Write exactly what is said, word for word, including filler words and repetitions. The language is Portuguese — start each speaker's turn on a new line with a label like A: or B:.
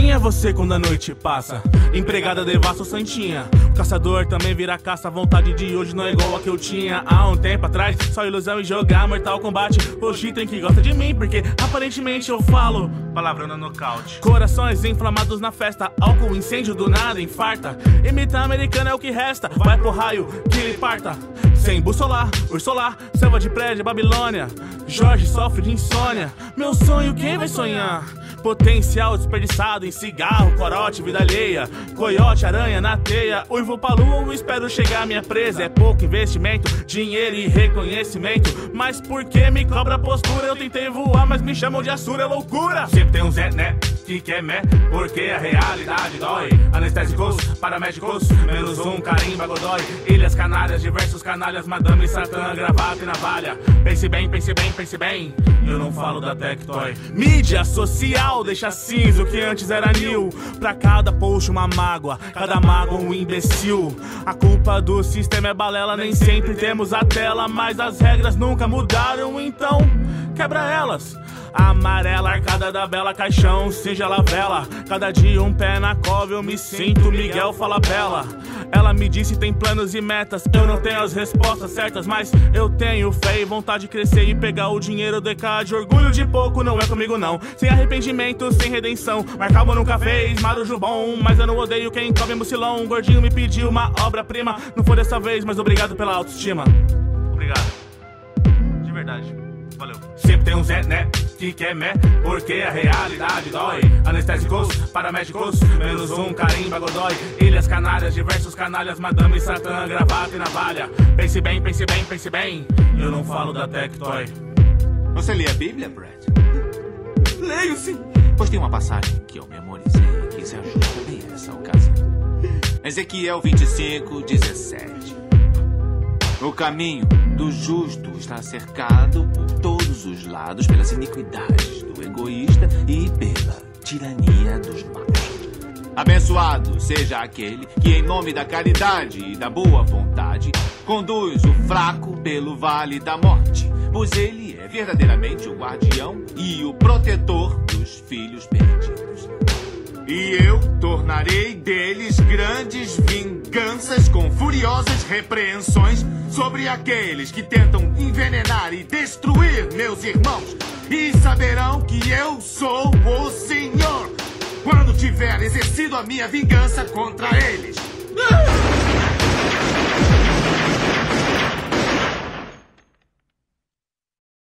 A: Quem é você quando a noite passa? Empregada devassa ou santinha? O caçador também vira caça. A vontade de hoje não é igual a que eu tinha há um tempo atrás. Só ilusão e jogar Mortal Kombat. Hoje tem que gosta de mim porque aparentemente eu falo palavra no nocaute. Corações inflamados na festa. Álcool, incêndio do nada, infarta. Imita americana é o que resta. Vai pro raio que lhe parta. Sem bussolar, ursolar, selva de prédio, Babilônia. Jorge sofre de insônia. Meu sonho quem vai sonhar? Potencial desperdiçado em cigarro, corote, vida alheia. Coiote, aranha na teia. Uivo pra lua, espero chegar minha presa. É pouco investimento, dinheiro e reconhecimento. Mas por que me cobra postura? Eu tentei voar, mas me chamam de Assura, é loucura. Sempre tem um Zé, né, que quer mé, porque a realidade dói. Anestésicos, paramédicos, menos um carimba godói. Ilhas Canárias, diversos canalhas, madame Satã, gravata e navalha. Pense bem, pense bem, pense bem, eu não falo da Tectoy. Mídia social deixa cinza o que antes era new. Pra cada post uma mágoa, cada mágoa um imbecil. A culpa do sistema é balela, nem sempre temos a tela. Mas as regras nunca mudaram, então quebra elas. A amarela arcada da bela caixão, singela vela. Cada dia um pé na cova, eu me sinto Miguel Falabella. Ela me disse tem planos e metas. Eu não tenho as respostas certas, mas eu tenho fé e vontade de crescer e pegar o dinheiro D K de orgulho de pouco. Não é comigo não, sem arrependimento, sem redenção. Marcava nunca fez, marujo bom, mas eu não odeio quem come mucilão. Um gordinho me pediu uma obra-prima, não foi dessa vez, mas obrigado pela autoestima. Obrigado, de verdade, valeu. Sempre tem um Zé, né, que quer mé, porque a realidade dói. Anestésicos, paramédicos, menos um carimba godói. Ilhas Canárias, diversos canalhas, madame Satã, gravata e navalha. Pense bem, pense bem, pense bem, eu não falo da Tectoy.
B: Você lê a Bíblia, Brad?
A: Leio sim.
B: Pois tem uma passagem que eu memorizei que se ajusta bem a essa ocasião. Ezequiel vinte e cinco, dezessete. O caminho do justo está cercado por todos os lados pelas iniquidades do egoísta e pela tirania dos maus. Abençoado seja aquele que, em nome da caridade e da boa vontade, conduz o fraco pelo vale da morte, pois ele é verdadeiramente o guardião e o protetor dos filhos perdidos. E eu tornarei deles grandes vinganças com furiosas repreensões sobre aqueles que tentam envenenar e destruir meus irmãos. E saberão que eu sou o Senhor quando tiver exercido a minha vingança contra eles.